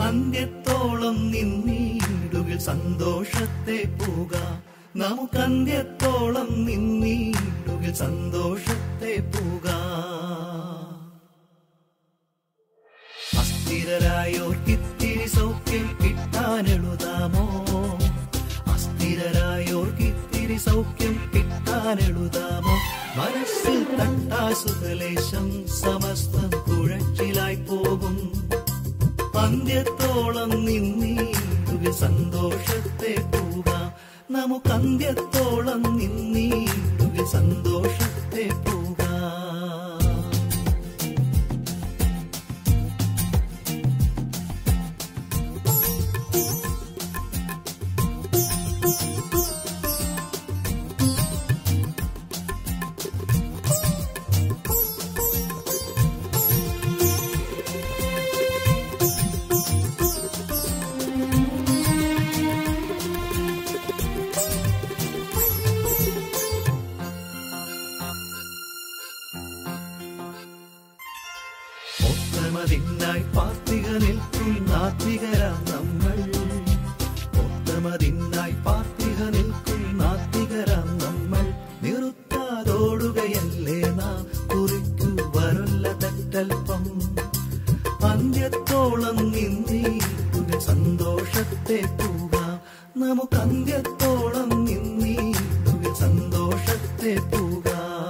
അന്ത്യത്തോളം നിന്നീടുകിൽ സന്തോഷത്തെ പോകാം. നമുക്കന്ത്യത്തോളം നിന്നീടുകിൽ സന്തോഷത്തെ പോകാം. അസ്ഥിരരായോർക്കിത്തിരി സൗഖ്യം കിട്ടാനെഴുതാമോ? അസ്ഥിരരായോർക്കിത്തിരി സൗഖ്യം കിട്ടാനെഴുതാമോ? മനസ്സിൽ തട്ടാസുകലേശം സമസ്തം കുഴച്ചിലായി പോകും. അന്ത്യത്തോളം നിന്നീടുകിൽ സന്തോഷത്തെ പോകാം. നമുക്കന്ത്യത്തോളം നിന്നീടുകിൽ സന്തോഷത്തെ പോകാം. ഒത്തമതിനായി പാർത്തിക നിൽക്കും നാത്വികരാം നമ്മൾ. ഒത്തമതിനായി പാർത്തിക നിൽക്കും നാത്വികരാം നമ്മൾ. നിറുത്താതോടുകയല്ലേ നാം കുറിക്കു വരല്ല തെറ്റൽപ്പം. അന്ത്യത്തോളം നിന്നീടുകിൽ സന്തോഷത്തെ പോകാം. നമുക്കന്ത്യത്തോളം നിന്നീടുകിൽ സന്തോഷത്തെ പോകാം.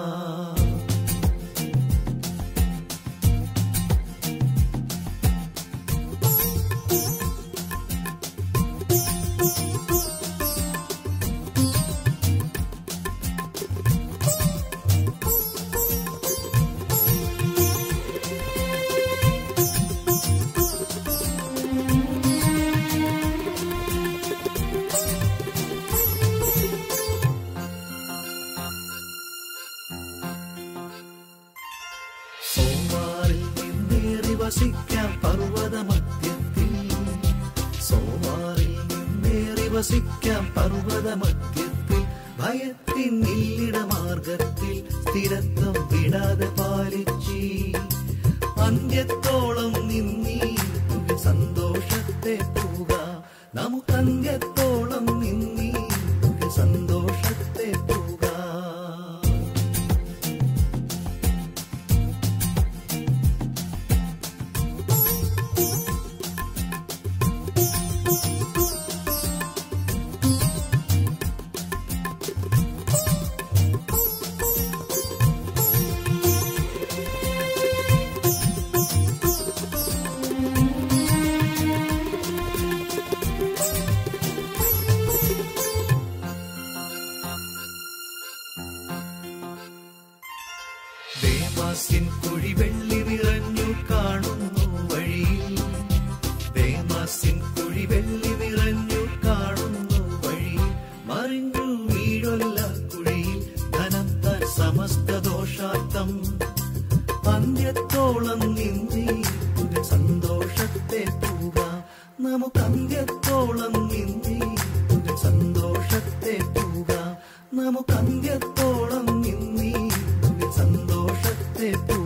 സോമാറിൽ നിന്നേറി വസിക്കാം പർവ്വതമധ്യത്തിൽ. സോമാറിൽ നിന്നേറി വസിക്കാം പർവ്വതമധ്യത്തിൽ. ഭയത്തിനില്ലിട മാർഗത്തിൽ സ്ഥിരത്വം വിടാതെ പാലിച്ചി. അന്ത്യത്തോളം നിന്നീടുകിൽ സന്തോഷത്തെ പോകാം. നമുക്കന്ത്യത്തോളം നിന്നീടുകിൽ സന്തോഷത്തെ പോകാം. ദേമാസ്യൻ കുഴി വെള്ളി നിറഞ്ഞു കാണുന്നു വഴിയിൽ. ദേമാസ്യൻ കുഴി വെള്ളി നിറഞ്ഞു കാണുന്നു വഴിയിൽ. മറിഞ്ഞു വീഴൊല്ല കുഴിയിൽ ധനം താൻ സമസ്ത ദോഷാർത്ഥം. അന്ത്യത്തോളം നിന്നീടുകിൽ സന്തോഷത്തെ പോകാം. നമുക്കന്ത്യത്തോളം നിന്നീടുകിൽ സന്തോഷത്തെ പോകാം. നമുക്കന്ത്യത്തോളം നിന്നീടുകിൽ സന്തോഷത്തെ പോകാം.